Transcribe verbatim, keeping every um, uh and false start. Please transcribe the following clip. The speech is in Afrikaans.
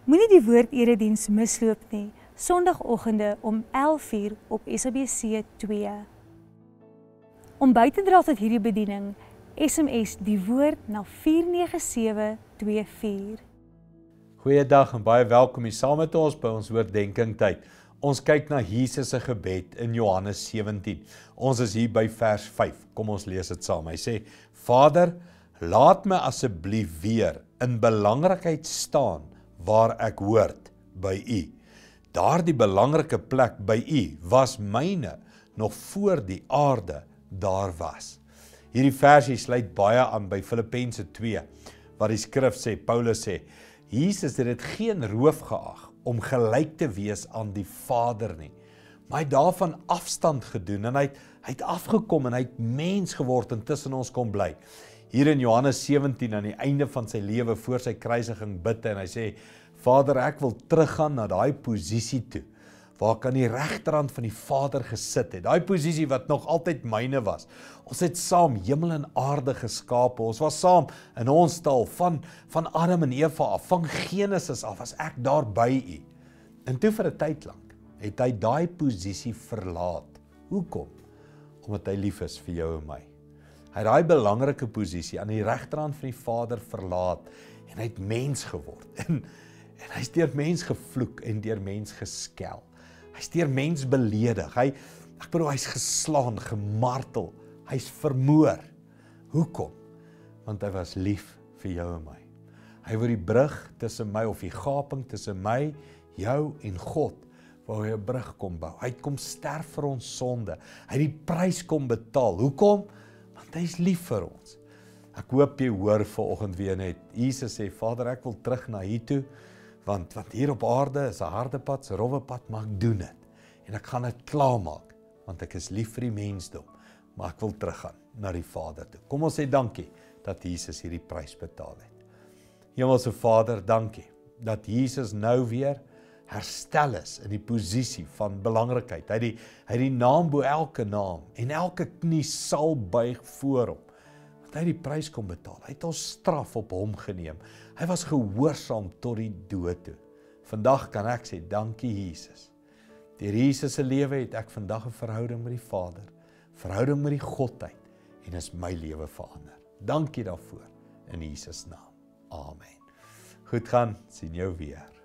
Moenie die woord-erediens misloop nie, Sondagoggende om elf uur op S A B C twee. Om by te dra tot hierdie bediening, S M S die woord na vier nege sewe twee vier. Goeiedag en baie welkom hier saam met ons by ons Oordenking tyd. Ons kyk na Jesus se gebed in Johannes sewentien. Ons is hier by vers vyf. Kom ons lees dit saam. Hy sê: Vader, laat my asseblief weer in belangrikheid staan waar ek hoort by U. Daardie belangrike plek by U was myne nog voor die aarde daar was. Hierdie versie sluit baie aan by Filippense twee, waar die skrif sê, Paulus sê, Jesus het dit geen roof geag om gelyk te wees aan die Vader nie, maar hy het daarvan afstand gedoen en hy het, hy het afgekom en hy het mens geword en tussen ons kom bly. Hier in Johannes sewentien aan die einde van sy lewe voor sy kruisiging bid en hy sê, Vader, ek wil teruggaan na daai posisie toe, waar ek aan die regterhand van die Vader gesit het, daai posisie wat nog altyd myne was. Ons het saam hemel en aarde geskape, ons was saam in ons taal, van, van Adam en Eva af, van Genesis af, as ek daar by U. En toe vir 'n tyd lank, het hy daai posisie verlaat. Hoekom? Omdat hy lief is vir jou en my. Hy het daai belangrike posisie aan die regterhand van die Vader verlaat, en hy het mens geword, en, en hy is deur mens gevloek, en deur mens geskel. Hy is deur mens beledig, hy, ek bedoel, hy is geslaan, gemartel, hy is vermoor. Hoekom? Want hy was lief vir jou en my. Hy wou die brug tussen my, of die gaping tussen my, jou en God, waar hy 'n brug kom bou. Hy het kom sterf vir ons sonde, hy het die prys kom betaal. Hoekom? Want hy is lief vir ons. Ek hoop jy hoor vanoggend weer net, Jesus sê, Vader, ek wil terug na hier toe, Want, want hier op aarde is 'n harde pad, 'n rowwe pad, maar ek doen dit. En ek gaan dit klaarmaak, want ek is lief vir die mensdom, maar ek wil teruggaan na die Vader toe. Kom ons sê dankie dat Jesus hierdie prys betaal het. Hemelse Vader, dankie dat Jesus nou weer herstel is in die posisie van belangrikheid. Hy het die, hy het die naam bo elke naam, en elke knie sal buig voor hom. Want hy het die prys kom betaal. Hy het ons straf op hom geneem. Hy was gehoorsaam tot die dood toe. Vandag kan ek sê, dankie Jesus. Deur Jesus se lewe het ek vandag 'n verhouding met die Vader, verhouding met die Godheid, en is my lewe verander. Dankie daarvoor, in Jesus naam. Amen. Goed gaan, sien jou weer.